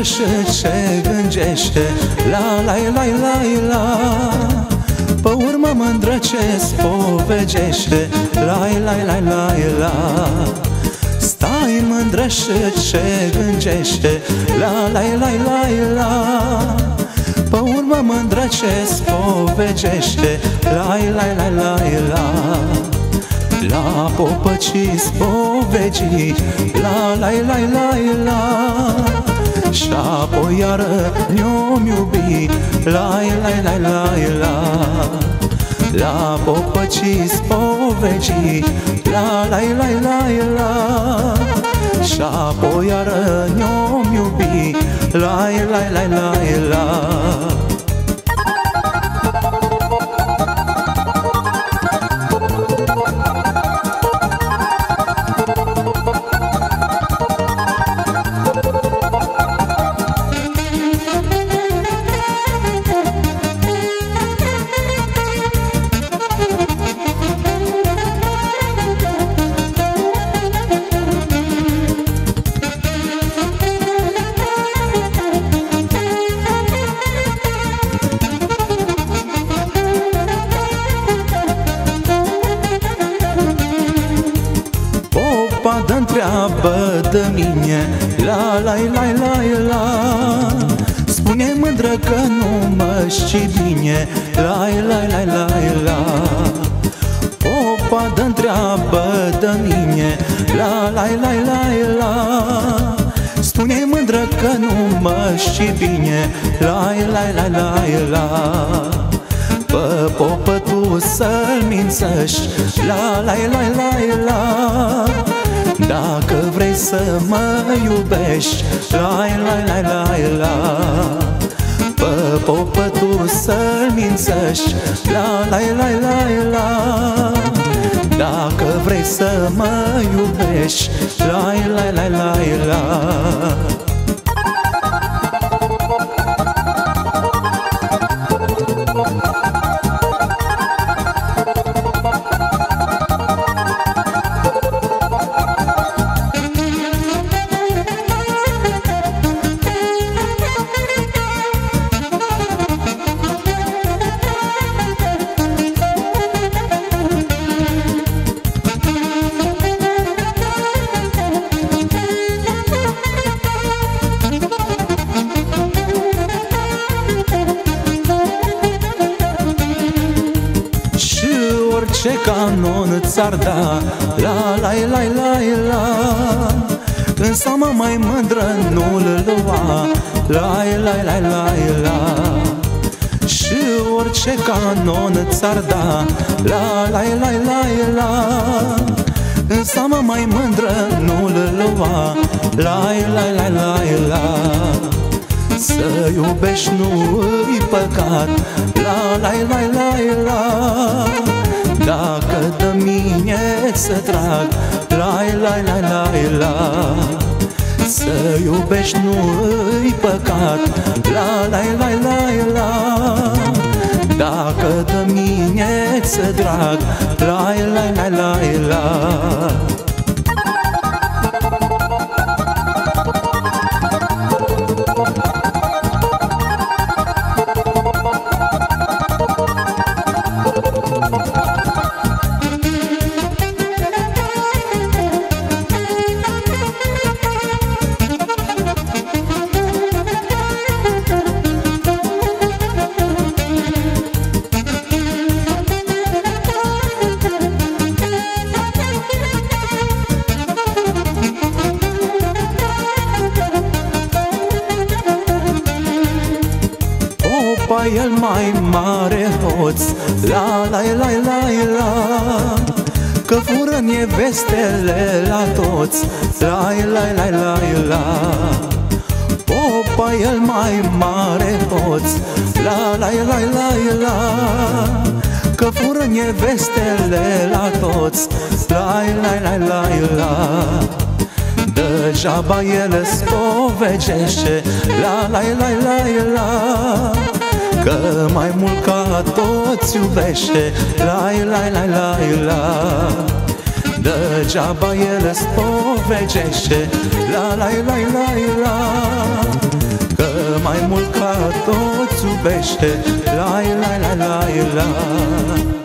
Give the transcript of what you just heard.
și ce gângește, la la la la la. Pe urmă mândră ce spovegește, la la la la la. Stai mândră și ce gângește, la la la la la. Pe urmă mândră ce spovegește, la la la la la. La popăcii spovegii, la la la la la. Și-apoi iară ne-om iubi, la la la la la. La popăcii spovegii, la la la la la. Și-apoi iară ne-om iubi, la la la la la. Dă-ntreabă de mine, la la la la la. Spune mândră că nu mă știi bine, la la la la la. Popa dă-ntreabă de mine, la la la la la. Spune mândră că nu mă știi bine, la la la la la. Pe popă tu să-l mințești, la la la la la. Dacă vrei să mă iubești, la la la la la. Pe popă tu să-l mințești, la la la la la. Dacă vrei să mă iubești, la la la la la. Ce canon ți-ar da, la la la la la. Însă mă mai mândră nu-l lua, la la la la la. Și orice canon ți-ar da, la la la la la. Însă mă mai mândră nu-l lua, la la la la la. Să iubești nu-i păcat, la la la la la. Dacă de mine să trag, la la la la la. Să iubești nu-i păcat, la la la la la. Dacă de mine să trag, la la la la la. Popa el mai mare hoț, la la la la la. Că fură nevestele la toți, la la la la la. Popa el mai mare hoț, la la la la la. Că fură nevestele la toți, la la la la la. Degeaba el spovegește, la la la la la. Că mai mult ca toți iubește, la la la la la. Degeaba el spovegește, la la la la la. mai mult ca toți iubește. La la la la la.